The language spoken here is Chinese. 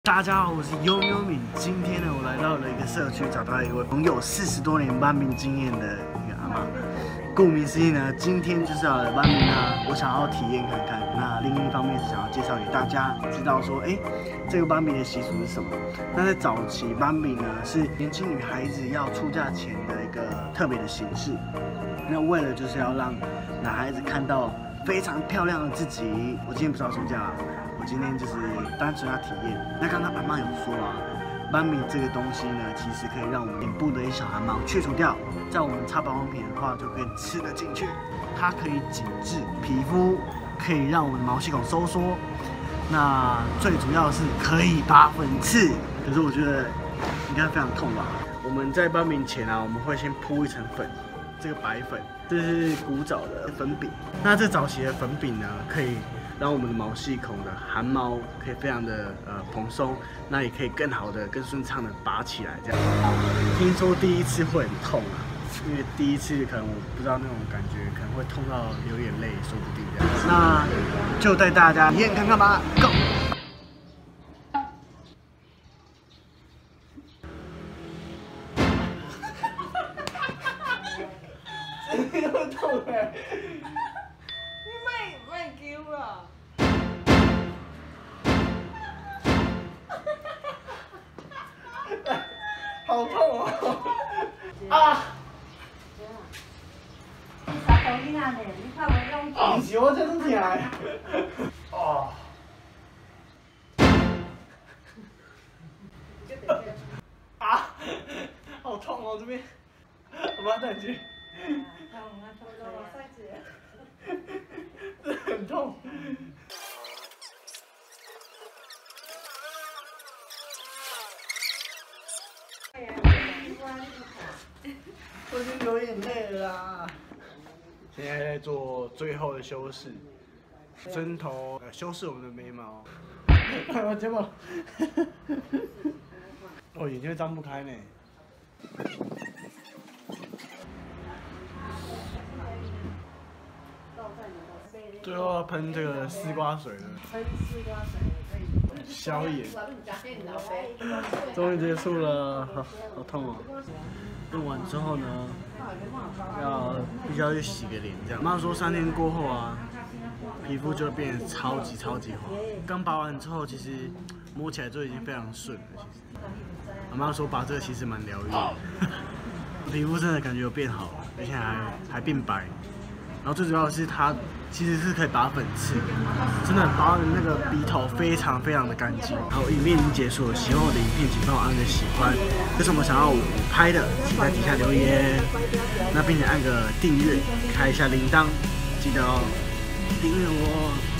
大家好，我是悠悠敏。今天呢，我来到了一个社区，找到一位拥有40多年搬饼经验的一个阿嬷。顾名思义呢，今天就是要来搬饼啊，我想要体验看看。那另一方面是想要介绍给大家，知道说，这个搬饼的习俗是什么？那在早期搬饼呢，是年轻女孩子要出嫁前的一个特别的形式。那为了就是要让男孩子看到非常漂亮的自己，我今天不是要出嫁啊。我今天就是单纯要体验。那刚刚阿嬷有说啊，斑米这个东西呢，其实可以让我们脸部的一小汗毛去除掉，在我们擦保养品的话就可以吃得进去。它可以紧致皮肤，可以让我们的毛细孔收缩。那最主要的是可以拔粉刺，可是我觉得应该非常痛吧。我们在斑米前啊，我们会先铺一层粉，这个白粉，这是古早的粉饼。那这早期的粉饼呢，可以让我们的毛细孔的汗毛可以非常的蓬松，那也可以更好的、更顺畅的拔起来。这样，听说第一次会很痛啊，因为第一次可能我不知道那种感觉，可能会痛到流眼泪，说不定这样。那就带大家体验看看吧 ，Go！ 这个会痛哎！ 你卖叫啦！ 好痛哦！啊！ 啥东西啊？你看我用不是我真痛哎！哦！啊！好痛哦，这边，我把它带去。这很痛。我已经流眼泪了啦！现在在做最后的修饰，针头修饰我们的眉毛。看我睫毛，哦，眼睛会张不开呢。最后要喷这个丝瓜水了， 喷丝瓜水可以消炎。终于结束了，好痛哦！用完之后呢，必须要去洗个脸，这样。妈说3天过后啊，皮肤就会变得超级滑。刚拔完之后，其实摸起来就已经非常顺了。其实，我妈说拔这个其实蛮疗愈的，皮肤真的感觉有变好了，而且还变白。然后最主要的是它其实是可以拔粉刺，真的拔的那个鼻头非常的干净。好，影片已经结束了，喜欢我的影片请帮我按个喜欢，有什么想要我拍的，请在底下留言。那并且按个订阅，开一下铃铛，记得哦，订阅我。